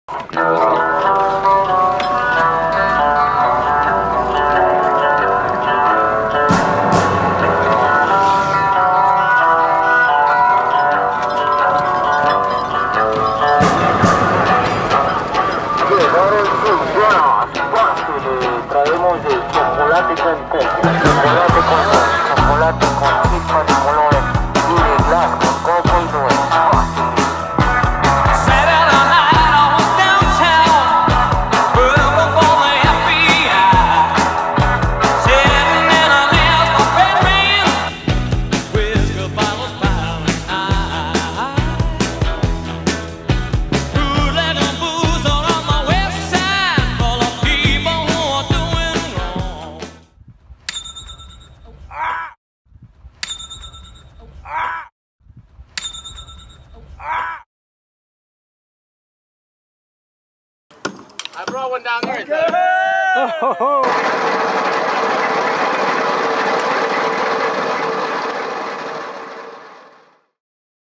Traemos de chocolate con chocolate con chispas de colores y de glass con coco y nuez. I brought one down there.